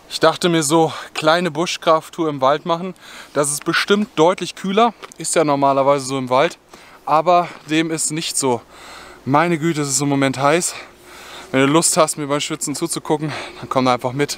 Ich dachte mir so, kleine Buschkrafttour im Wald machen. Das ist bestimmt deutlich kühler, ist ja normalerweise so im Wald, aber dem ist nicht so. Meine Güte, es ist im Moment heiß. Wenn du Lust hast, mir beim Schwitzen zuzugucken, dann komm einfach mit.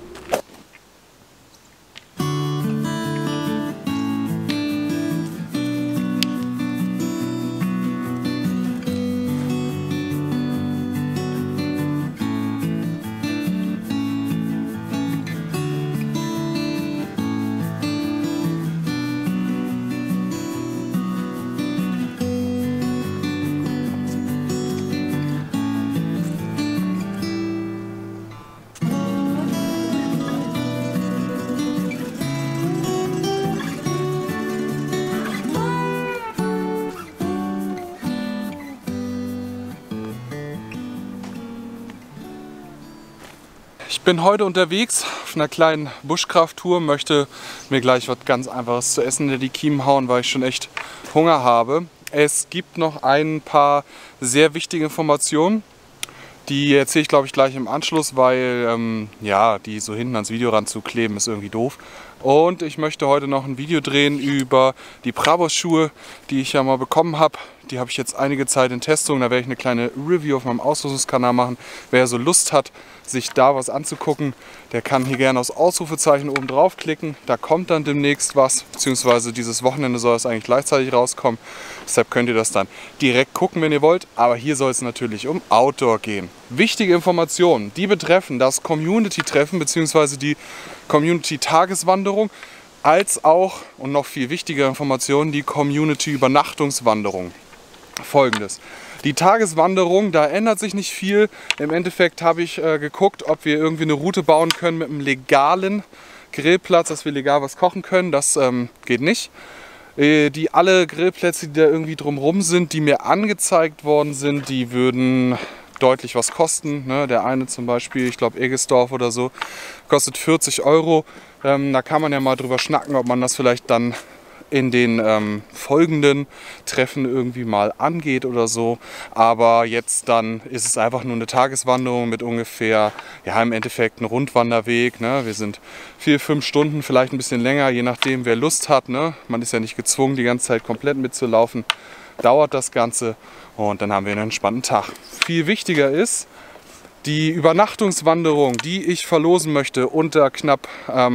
Ich bin heute unterwegs auf einer kleinen Buschkrafttour, möchte mir gleich was ganz Einfaches zu essen in die Kiemen hauen, weil ich schon echt Hunger habe. Es gibt noch ein paar sehr wichtige Informationen, die erzähle ich glaube ich gleich im Anschluss, weil ja, die so hinten ans Video ranzukleben ist irgendwie doof. Und ich möchte heute noch ein Video drehen über die Brabus-Schuhe, die ich ja mal bekommen habe. Die habe ich jetzt einige Zeit in Testung, da werde ich eine kleine Review auf meinem Ausrüstungskanal machen. Wer so Lust hat, sich da was anzugucken, der kann hier gerne aufs Ausrufezeichen oben drauf klicken. Da kommt dann demnächst was, beziehungsweise dieses Wochenende soll es eigentlich gleichzeitig rauskommen. Deshalb könnt ihr das dann direkt gucken, wenn ihr wollt. Aber hier soll es natürlich um Outdoor gehen. Wichtige Informationen, die betreffen das Community-Treffen bzw. die Community-Tageswanderung, als auch, und noch viel wichtigere Informationen, die Community-Übernachtungswanderung. Folgendes: Die Tageswanderung, da ändert sich nicht viel. Im Endeffekt habe ich geguckt, ob wir irgendwie eine Route bauen können mit einem legalen Grillplatz, dass wir legal was kochen können. Das geht nicht. Alle Grillplätze, die da irgendwie drumherum sind, die mir angezeigt worden sind, die würden deutlich was kosten. Ne? Der eine zum Beispiel, ich glaube Egesdorf oder so, kostet 40 €. Da kann man ja mal drüber schnacken, ob man das vielleicht dann in den folgenden Treffen irgendwie mal angeht oder so. Aber jetzt dann ist es einfach nur eine Tageswanderung mit ungefähr, ja im Endeffekt ein Rundwanderweg. Ne? Wir sind 4-5 Stunden, vielleicht ein bisschen länger, je nachdem wer Lust hat. Ne? Man ist ja nicht gezwungen, die ganze Zeit komplett mitzulaufen. Dauert das Ganze und dann haben wir einen entspannten Tag. Viel wichtiger ist, die Übernachtungswanderung, die ich verlosen möchte unter knapp,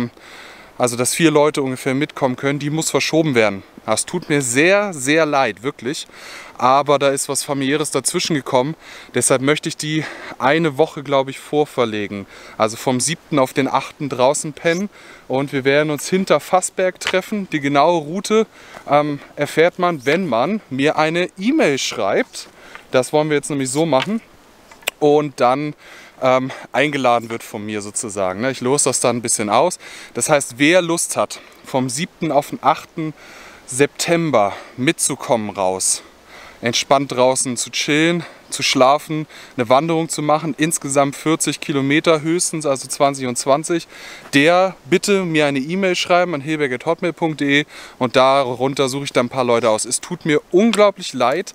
also dass 4 Leute ungefähr mitkommen können, die muss verschoben werden. Das tut mir sehr, sehr leid, wirklich. Aber da ist was Familiäres dazwischen gekommen. Deshalb möchte ich die eine Woche, glaube ich, vorverlegen. Also vom 7. auf den 8. draußen pennen. Und wir werden uns hinter Fassberg treffen. Die genaue Route erfährt man, wenn man mir eine E-Mail schreibt. Das wollen wir jetzt nämlich so machen. Und dann eingeladen wird von mir sozusagen. Ich lose das dann ein bisschen aus. Das heißt, wer Lust hat, vom 7. auf den 8. September mitzukommen raus, entspannt draußen zu chillen, zu schlafen, eine Wanderung zu machen, insgesamt 40 Kilometer höchstens, also 20 und 20, der bitte mir eine E-Mail schreiben an hilberg@hotmail.de und darunter suche ich dann ein paar Leute aus. Es tut mir unglaublich leid,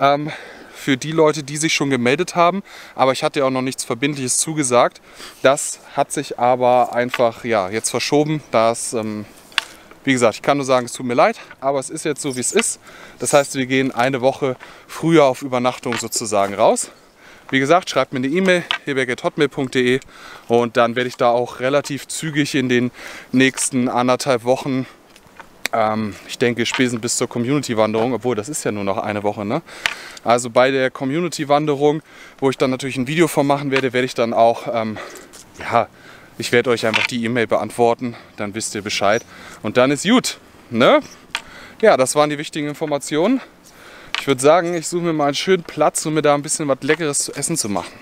für die Leute, die sich schon gemeldet haben, aber ich hatte ja auch noch nichts Verbindliches zugesagt. Das hat sich aber einfach ja, jetzt verschoben. Wie gesagt, ich kann nur sagen, es tut mir leid, aber es ist jetzt so, wie es ist. Das heißt, wir gehen eine Woche früher auf Übernachtung sozusagen raus. Wie gesagt, schreibt mir eine E-Mail, hilberg@hotmail.de und dann werde ich da auch relativ zügig in den nächsten 1,5 Wochen, ich denke spätestens bis zur Community-Wanderung, obwohl das ist ja nur noch eine Woche, ne? Also bei der Community-Wanderung, wo ich dann natürlich ein Video von machen werde, werde ich dann auch, ja, ich werde euch einfach die E-Mail beantworten, dann wisst ihr Bescheid und dann ist gut, ne? Ja, das waren die wichtigen Informationen. Ich würde sagen, ich suche mir mal einen schönen Platz, um mir da ein bisschen was Leckeres zu essen zu machen.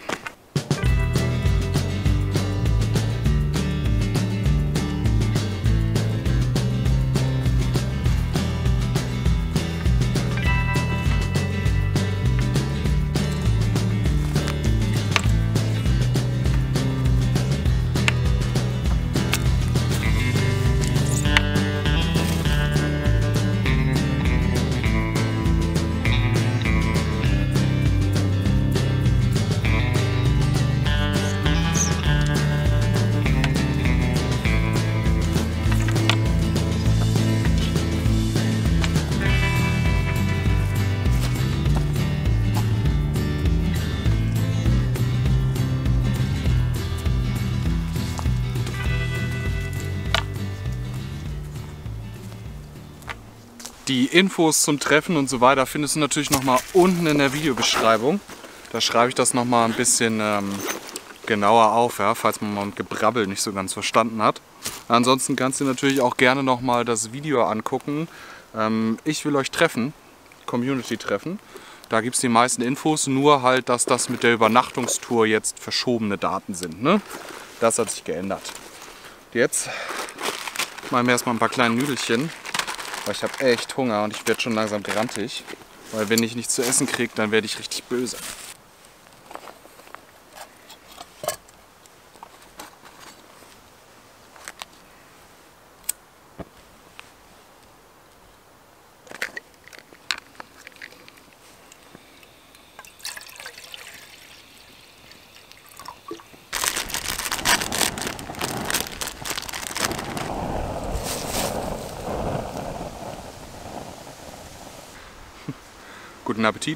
Die Infos zum Treffen und so weiter findest du natürlich nochmal unten in der Videobeschreibung. Da schreibe ich das nochmal ein bisschen genauer auf, ja, falls man mal ein Gebrabbel nicht so ganz verstanden hat. Ansonsten kannst du natürlich auch gerne nochmal das Video angucken. Ich will euch treffen, Community-Treffen. Da gibt es die meisten Infos, nur halt, dass das mit der Übernachtungstour jetzt verschobene Daten sind. Ne? Das hat sich geändert. Jetzt machen wir erstmal ein paar kleine Nüdelchen, weil ich habe echt Hunger und ich werde schon langsam grantig. Weil wenn ich nichts zu essen kriege, dann werde ich richtig böse. Guten Appetit!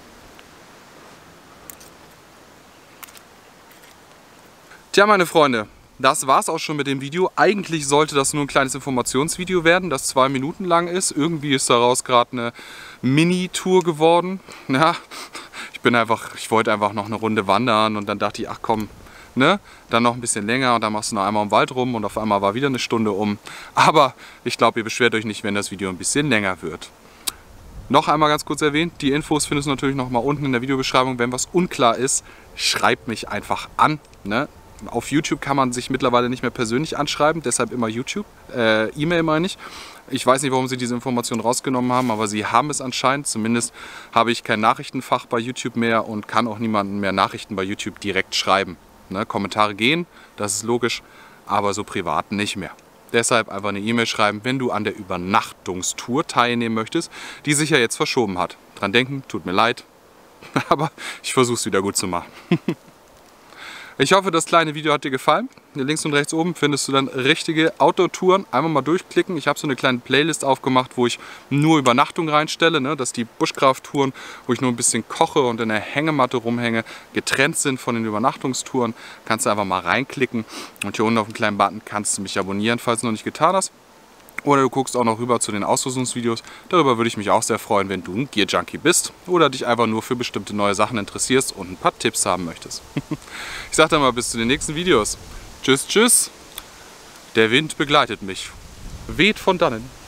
Tja, meine Freunde, das war's auch schon mit dem Video. Eigentlich sollte das nur ein kleines Informationsvideo werden, das 2 Minuten lang ist. Irgendwie ist daraus gerade eine Mini-Tour geworden. Ja, ich wollte einfach noch eine Runde wandern und dann dachte ich, ach komm, ne? Dann noch ein bisschen länger und dann machst du noch einmal im Wald rum und auf einmal war wieder eine Stunde um. Aber ich glaube, ihr beschwert euch nicht, wenn das Video ein bisschen länger wird. Noch einmal ganz kurz erwähnt, die Infos findest du natürlich noch mal unten in der Videobeschreibung. Wenn was unklar ist, schreibt mich einfach an. Ne? Auf YouTube kann man sich mittlerweile nicht mehr persönlich anschreiben, deshalb immer YouTube. E-Mail meine ich. Ich weiß nicht, warum sie diese Information rausgenommen haben, aber sie haben es anscheinend. Zumindest habe ich kein Nachrichtenfach bei YouTube mehr und kann auch niemanden mehr Nachrichten bei YouTube direkt schreiben. Ne? Kommentare gehen, das ist logisch, aber so privat nicht mehr. Deshalb einfach eine E-Mail schreiben, wenn du an der Übernachtungstour teilnehmen möchtest, die sich ja jetzt verschoben hat. Dran denken, tut mir leid, aber ich versuche es wieder gut zu machen. Ich hoffe, das kleine Video hat dir gefallen. Hier links und rechts oben findest du dann richtige Outdoor-Touren. Einmal mal durchklicken. Ich habe so eine kleine Playlist aufgemacht, wo ich nur Übernachtung reinstelle. Ne? Dass die Bushcraft-Touren, wo ich nur ein bisschen koche und in der Hängematte rumhänge, getrennt sind von den Übernachtungstouren. Kannst du einfach mal reinklicken. Und hier unten auf dem kleinen Button kannst du mich abonnieren, falls du noch nicht getan hast. Oder du guckst auch noch rüber zu den Ausrüstungsvideos. Darüber würde ich mich auch sehr freuen, wenn du ein Gear Junkie bist oder dich einfach nur für bestimmte neue Sachen interessierst und ein paar Tipps haben möchtest. Ich sage dann mal bis zu den nächsten Videos. Tschüss, tschüss. Der Wind begleitet mich. Weht von dannen.